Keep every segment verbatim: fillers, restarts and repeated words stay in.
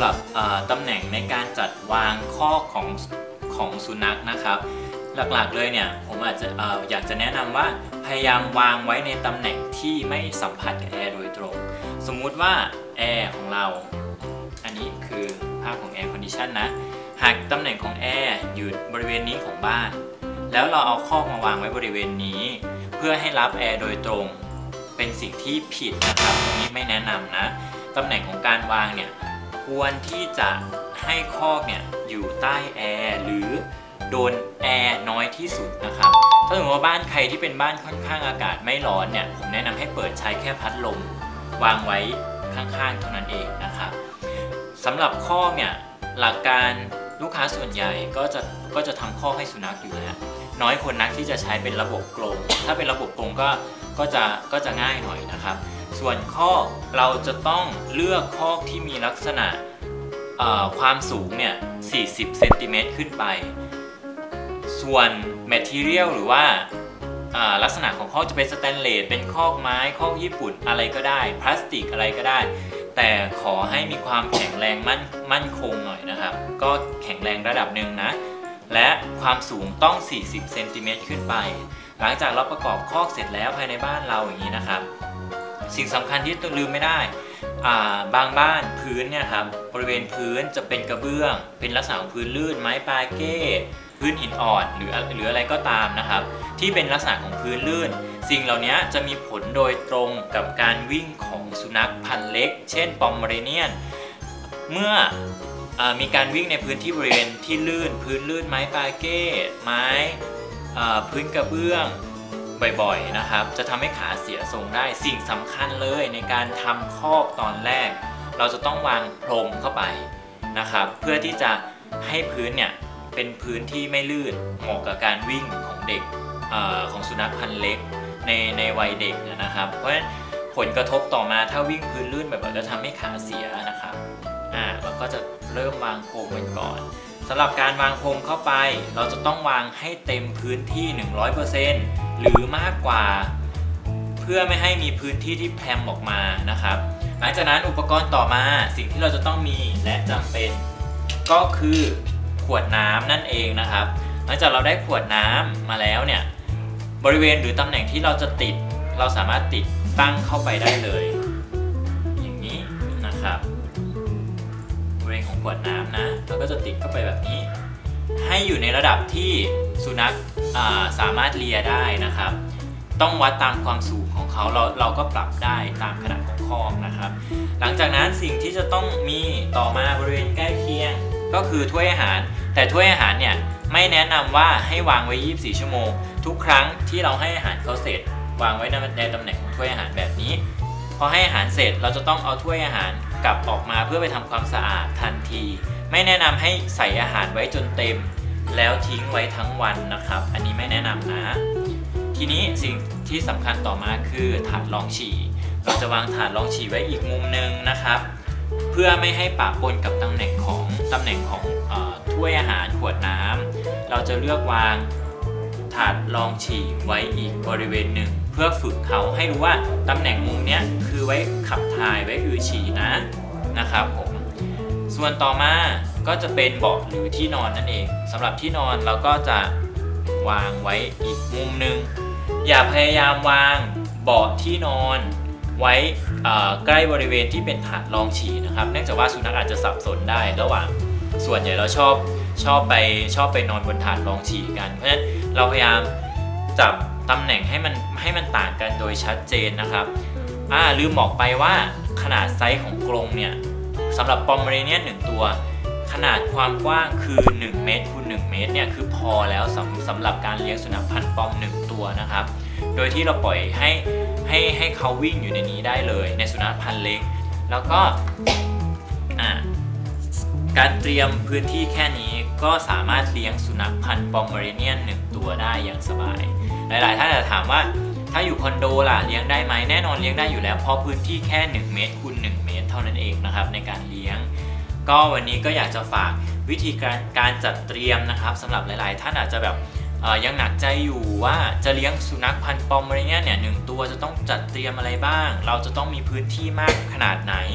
หรับตำแหน่งในการจัดวางคอกของของสุนัขนะครับหลักๆเลยเนี่ยผมอาจจะออยากจะแนะนำว่าพยายามวางไว้ในตำแหน่งที่ไม่สัมผัสกับแอร์โดยตรงสมมุติว่าแอร์ของเราอันนี้คือภาพของแอร์คอนดิชันนะหากตำแหน่งของแอร์อยู่บริเวณนี้ของบ้านแล้วเราเอาคอกมาวางไว้บริเวณนี้เพื่อให้รับแอร์โดยตรงเป็นสิ่งที่ผิดนะครับตรงนี้ไม่แนะนำนะตำแหน่งของการวางเนี่ยควรที่จะให้คอกเนี่ยอยู่ใต้แอร์หรือโดนแอร์น้อยที่สุดนะครับถ้าสมมติว่าบ้านใครที่เป็นบ้านค่อนข้างอากาศไม่ร้อนเนี่ยผมแนะนำให้เปิดใช้แค่พัดลมวางไว้ข้างๆเท่านั้นเองนะครับสำหรับคอกเนี่ยหลักการลูกค้าส่วนใหญ่ก็จะก็จะทำคอกให้สุนัขอยู่แล้วน้อยคนนักที่จะใช้เป็นระบบกรงถ้าเป็นระบบกรงก็ก็จะก็จะง่ายหน่อยนะครับส่วนคอกเราจะต้องเลือกคอกที่มีลักษณะความสูงเนี่ยสี่สิบเซนติเมตรขึ้นไปส่วน material หรือว่าลักษณะของคอกจะเป็นสแตนเลสเป็นคอกไม้คอกญี่ปุ่นอะไรก็ได้พลาสติกอะไรก็ได้แต่ขอให้มีความแข็งแรงมั่นมั่นคงหน่อยนะครับก็แข็งแรงระดับหนึ่งนะและความสูงต้องสี่สิบเซนติเมตรขึ้นไปหลังจากเราประกอบคอกเสร็จแล้วภายในบ้านเราอย่างนี้นะครับสิ่งสำคัญที่ต้องลืมไม่ได้บางบ้านพื้นเนี่ยครับบริเวณพื้นจะเป็นกระเบื้องเป็นลักษณะของพื้นลื่นไม้ปาเก้พื้นหินอ่อนหรือหรืออะไรก็ตามนะครับที่เป็นลักษณะของพื้นลื่นสิ่งเหล่านี้จะมีผลโดยตรงกับการวิ่งของสุนัขพันธุ์เล็กเช่นปอมเมอเรเนียนเมื่อมีการวิ่งในพื้นที่บริเวณที่ลื่นพื้นลื่นไม้ปาเก้ไม้พื้นกระเบื้องบ่อยๆนะครับจะทำให้ขาเสียทรงได้สิ่งสำคัญเลยในการทำคอกตอนแรกเราจะต้องวางพรมเข้าไปนะครับเพื่อที่จะให้พื้นเนี่ยเป็นพื้นที่ไม่ลื่นเหมาะกับการวิ่งของเด็กอของสุนัขพันธุ์เล็กในในวัยเด็กนะครับเพราะฉะนั้นผลกระทบต่อมาถ้าวิ่งพื้นลื่นบ่อยๆจะทำให้ขาเสียนะครับอ่าเราก็จะเริ่มวางโคมกันก่อนสำหรับการวางโคมเข้าไปเราจะต้องวางให้เต็มพื้นที่ หนึ่งร้อยเปอร์เซ็นต์ หรือมากกว่าเพื่อไม่ให้มีพื้นที่ที่แพร่ออกมานะครับหลังจากนั้นอุปกรณ์ต่อมาสิ่งที่เราจะต้องมีและจำเป็นก็คือขวดน้ำนั่นเองนะครับหลังจากเราได้ขวดน้ำมาแล้วเนี่ยบริเวณหรือตำแหน่งที่เราจะติดเราสามารถติดตั้งเข้าไปได้เลยอย่างนี้นะครับบริเวณของขวดน้ำนะเราก็จะติดเข้าไปแบบนี้ให้อยู่ในระดับที่สุนัขสามารถเลียได้นะครับต้องวัดตามความสูงของเขาเราเราก็ปรับได้ตามขนาดของคอกนะครับหลังจากนั้นสิ่งที่จะต้องมีต่อมาบริเวณใกล้เคียงก็คือถ้วยอาหารแต่ถ้วยอาหารเนี่ยไม่แนะนำว่าให้วางไว้ยี่สิบสี่ชั่วโมงทุกครั้งที่เราให้อาหารเขาเสร็จวางไว้ในตำแหน่งของถ้วยอาหารแบบนี้พอให้อาหารเสร็จเราจะต้องเอาถ้วยอาหารกลับออกมาเพื่อไปทำความสะอาดทันทีไม่แนะนำให้ใส่อาหารไว้จนเต็มแล้วทิ้งไว้ทั้งวันนะครับอันนี้ไม่แนะนำนะทีนี้สิ่งที่สำคัญต่อมาคือถาดรองฉี่เราจะวางถาดรองฉี่ไว้อีกมุมนึงนะครับเพื่อไม่ให้ปะปนกับตำแหน่งของตำแหน่งของเอ่อถ้วยอาหารขวดน้ำเราจะเลือกวางถาดรองฉี่ไว้อีกบริเวณหนึ่งเพื่อฝึกเขาให้รู้ว่าตำแหน่งมุมนี้คือไว้ขับถ่ายไว้อือฉี่นะนะครับผมส่วนต่อมาก็จะเป็นเบาะหรือที่นอนนั่นเองสำหรับที่นอนเราก็จะวางไว้อีกมุมหนึ่งอย่าพยายามวางเบาะที่นอนไว้ใกล้บริเวณที่เป็นถาดรองฉี่นะครับเนื่องจากว่าสุนัขอาจจะสับสนได้ระหว่างส่วนใหญ่เราชอบชอบไปชอบไปนอนบนถาดรองฉี่กันเพราะฉะนั้นเราพยายามจับตำแหน่งให้มันให้มันต่างกันโดยชัดเจนนะครับอ่าลืมบอกไปว่าขนาดไซส์ของกรงเนี่ยสำหรับปอมเมอเรเนียนหนึ่งตัวขนาดความกว้างคือหนึ่งเมตรคูณหนึ่งเมตรเนี่ยคือพอแล้วสำสำหรับการเลี้ยงสุนัขพันธุ์ปอมหนึ่งตัวนะครับโดยที่เราปล่อยให้ให้ให้เขาวิ่งอยู่ในนี้ได้เลยในสุนัขพันธุ์เล็กแล้วก็อ่าการเตรียมพื้นที่แค่นี้ก็สามารถเลี้ยงสุนัขพันธุ์ปอมเมอเรเนียนหนึ่งตัวได้อย่างสบายหลายๆท่านจะถามว่าถ้าอยู่คอนโดล่ะเลี้ยงได้ไหมแน่นอนเลี้ยงได้อยู่แล้วเพราะพื้นที่แค่หนึ่งเมตรคูณหนึ่งเมตรเท่านั้นเองนะครับในการเลี้ยงก็วันนี้ก็อยากจะฝากวิธีการการจัดเตรียมนะครับสำหรับหลายๆท่านอาจจะแบบยังหนักใจอยู่ว่าจะเลี้ยงสุนัขพันธุ์ปอมเมอเรเนียนเนี่ยหนึ่งตัวจะต้องจัดเตรียมอะไรบ้างเราจะต้องมีพื้นที่มากขนาดไหน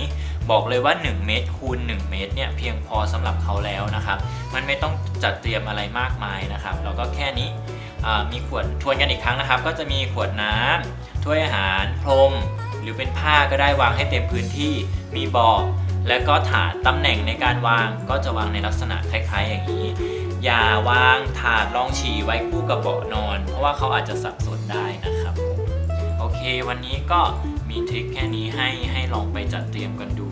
บอกเลยว่าหนึ่งเมตรคูณหนึ่งเมตรเนี่ยเพียงพอสำหรับเขาแล้วนะครับมันไม่ต้องจัดเตรียมอะไรมากมายนะครับแล้วก็แค่นี้มีขวดทวนกันอีกครั้งนะครับก็จะมีขวดน้ำถ้วยอาหารพรมหรือเป็นผ้าก็ได้วางให้เต็มพื้นที่มีเบาะและก็ถาดตำแหน่งในการวางก็จะวางในลักษณะคล้ายๆอย่างนี้อย่าวางถาดรองฉี่ไว้คู่กับเบาะนอนเพราะว่าเขาอาจจะสับสนได้นะครับโอเควันนี้ก็มีทริคแค่นี้ให้ให้ลองไปจัดเตรียมกันดู